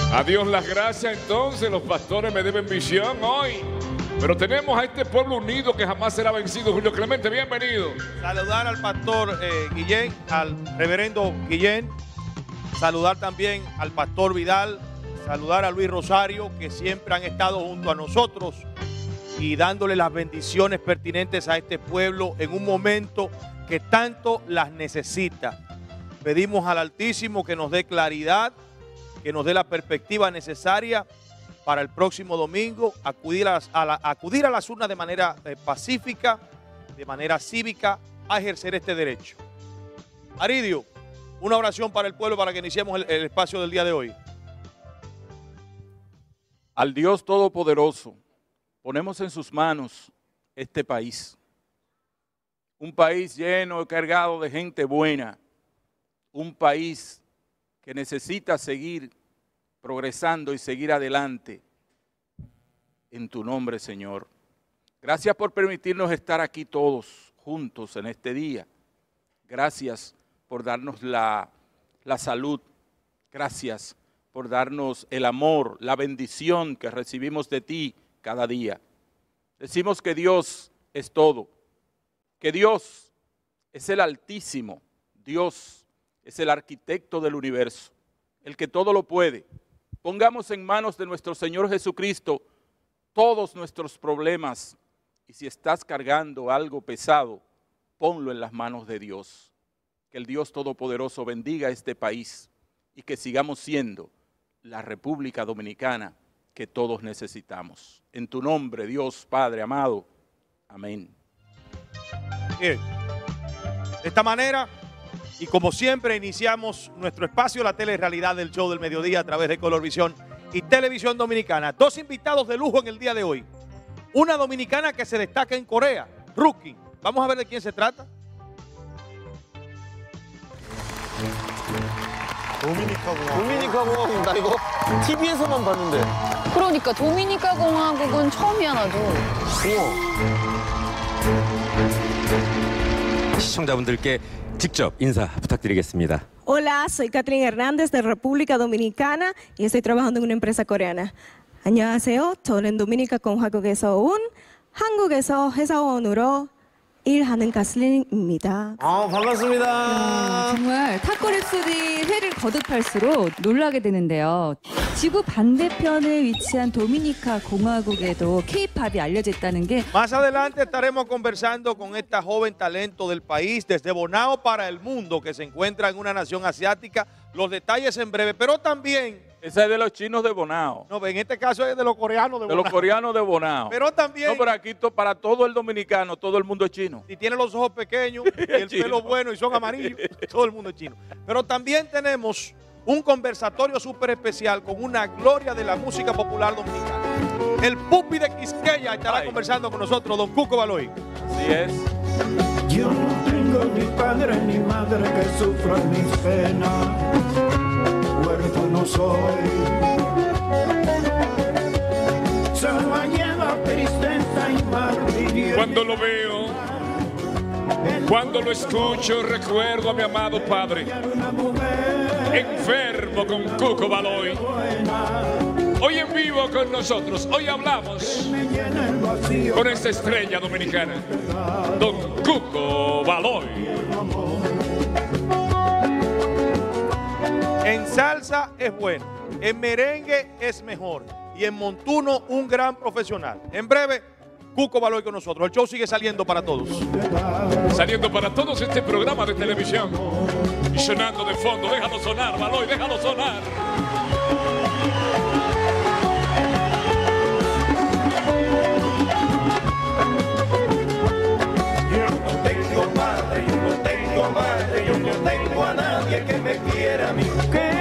A Dios las gracias, entonces los pastores me deben visión hoy. Pero tenemos a este pueblo unido que jamás será vencido. Julio Clemente, bienvenido. Saludar al pastor Guillén, al reverendo Guillén. Saludar también al pastor Vidal. Saludar a Luis Rosario, que siempre han estado junto a nosotros y dándole las bendiciones pertinentes a este pueblo en un momento que tanto las necesita. Pedimos al Altísimo que nos dé claridad, que nos dé la perspectiva necesaria para el próximo domingo, acudir a las urnas de manera pacífica, de manera cívica, a ejercer este derecho. Aridio, una oración para el pueblo para que iniciemos el espacio del día de hoy. Al Dios Todopoderoso, ponemos en sus manos este país. Un país lleno, cargado de gente buena. Un país que necesita seguir progresando y seguir adelante. En tu nombre, Señor. Gracias por permitirnos estar aquí todos juntos en este día. Gracias por darnos la salud. Gracias por darnos el amor, la bendición que recibimos de ti cada día. Decimos que Dios es todo, que Dios es el Altísimo, Dios es el arquitecto del universo, el que todo lo puede. Pongamos en manos de nuestro Señor Jesucristo todos nuestros problemas y si estás cargando algo pesado, ponlo en las manos de Dios. Que el Dios Todopoderoso bendiga este país y que sigamos siendo la República Dominicana que todos necesitamos. En tu nombre, Dios Padre amado. Amén. Bien. De esta manera, y como siempre, iniciamos nuestro espacio, la telerrealidad del show del mediodía a través de Colorvisión y Televisión Dominicana. Dos invitados de lujo en el día de hoy. Una dominicana que se destaca en Corea, Rookie. Vamos a ver de quién se trata. 도미니카 공화국 나 이거 TV에서만 봤는데. 그러니까 도미니카 공화국은 처음이야 나도. 시청자분들께 직접 인사 부탁드리겠습니다. Hola, soy Catherine Hernández de República Dominicana y estoy trabajando en una empresa coreana. 안녕하세요. 저는 도미니카 공화국에서 온 한국에서 회사원으로 일하는 가슬링입니다. 반갑습니다. 정말 탑거 랩소디 회를 거듭할수록 놀라게 되는데요. 지구 반대편에 위치한 도미니카 공화국에도 K-팝이 알려져 있다는 게 Más adelante estaremos conversando con esta joven talento del país desde Bonao para el mundo que se encuentra en una nación asiática. Los detalles en breve, pero también... Esa es de los chinos de Bonao. No, en este caso es de los coreanos de Bonao. De los coreanos de Bonao. Pero también... No, pero aquí para todo el dominicano, todo el mundo es chino. Si tiene los ojos pequeños y el pelo bueno y son amarillos, todo el mundo es chino. Pero también tenemos un conversatorio súper especial con una gloria de la música popular dominicana. El Pupi de Quisqueya estará conversando con nosotros, don Cuco Baloy. Así es. Yo no tengo ni padre ni madre que sufran mis penas. Huérfano soy. Se me lleva tristeza y martirio. Cuando lo veo, cuando lo escucho, recuerdo a mi amado padre, enfermo con Cuco Baloy. Hoy en vivo con nosotros, hoy hablamos con esta estrella dominicana, don Cuco Baloy. En salsa es bueno, en merengue es mejor y en montuno un gran profesional. En breve, Cuco Baloy con nosotros. El show sigue saliendo para todos. Saliendo para todos este programa de televisión y sonando de fondo. Déjalo sonar, Baloy, déjalo sonar. Yo no tengo padre, yo no tengo madre, yo no tengo a nadie que me quiera a mí.